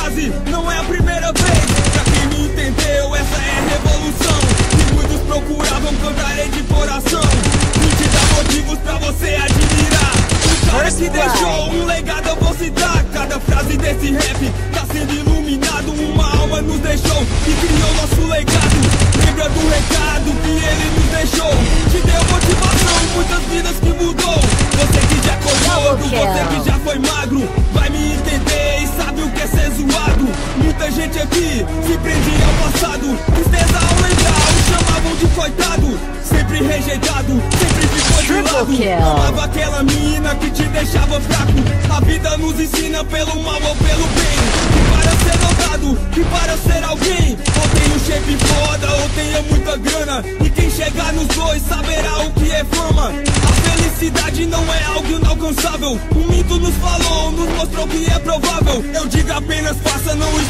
frase não é a primeira vez. Pra quem me entendeu, essa é a revolução que muitos procuravam, cantarei de coração. E te dá motivos pra você admirar o cara que deixou um legado, eu vou citar. Cada frase desse rap tá sendo iluminado. Uma alma nos deixou e criou nosso legado. Lembra do recado que ele nos deixou? Te deu motivação, muitas vidas que mudou. Você que já é gordo, você que já foi magro, vai me entender e sabe o que é ser zoado. Muita gente aqui se prendia ao passado. Tristeza ao lembrar, o chamavam de coitado. Sempre rejeitado, sempre ficou de lado. Amava aquela mina que te deixava fraco. A vida nos ensina pelo mal ou pelo bem, que para ser notado, que para ser alguém, ou tem um shape foda ou tenha muita grana. E quem chegar nos dois saberá o que é fama. A felicidade não é algo inalcançável. O mito nos falou, nos mostrou que é provável. Eu digo apenas faça, não